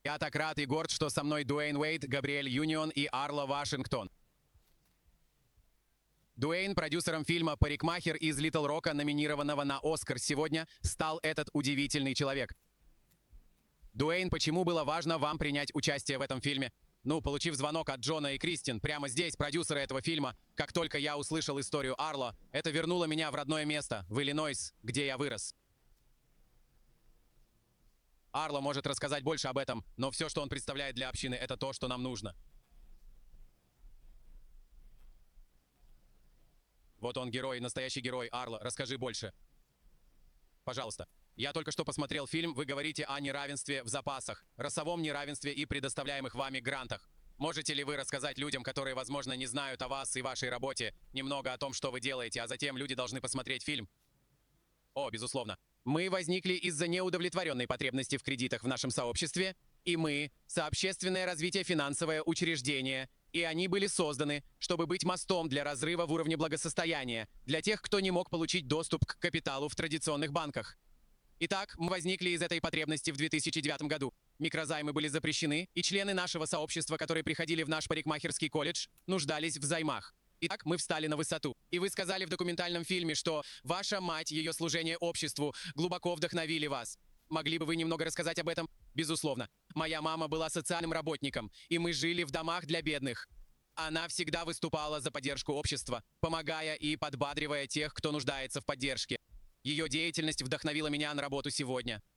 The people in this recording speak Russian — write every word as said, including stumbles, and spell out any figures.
Я так рад и горд, что со мной Дуэйн Уэйд, Габриэль Юнион и Арла Вашингтон. Дуэйн, продюсером фильма «Парикмахер» из Литл Рока, номинированного на Оскар сегодня, стал этот удивительный человек. Дуэйн, почему было важно вам принять участие в этом фильме? Ну, получив звонок от Джона и Кристин, прямо здесь, продюсеры этого фильма, как только я услышал историю Арла, это вернуло меня в родное место, в Иллинойс, где я вырос. Арло может рассказать больше об этом, но все, что он представляет для общины, это то, что нам нужно. Вот он герой, настоящий герой. Арло, расскажи больше. Пожалуйста. Я только что посмотрел фильм, вы говорите о неравенстве в запасах, расовом неравенстве и предоставляемых вами грантах. Можете ли вы рассказать людям, которые, возможно, не знают о вас и вашей работе, немного о том, что вы делаете, а затем люди должны посмотреть фильм? О, безусловно. Мы возникли из-за неудовлетворенной потребности в кредитах в нашем сообществе, и мы – сообщественное развитие финансовое учреждение, и они были созданы, чтобы быть мостом для разрыва в уровне благосостояния, для тех, кто не мог получить доступ к капиталу в традиционных банках. Итак, мы возникли из этой потребности в две тысячи девятом году. Микрозаймы были запрещены, и члены нашего сообщества, которые приходили в наш парикмахерский колледж, нуждались в займах. Итак, мы встали на высоту. И вы сказали в документальном фильме, что ваша мать, ее служение обществу, глубоко вдохновили вас. Могли бы вы немного рассказать об этом? Безусловно. Моя мама была социальным работником, и мы жили в домах для бедных. Она всегда выступала за поддержку общества, помогая и подбадривая тех, кто нуждается в поддержке. Ее деятельность вдохновила меня на работу сегодня.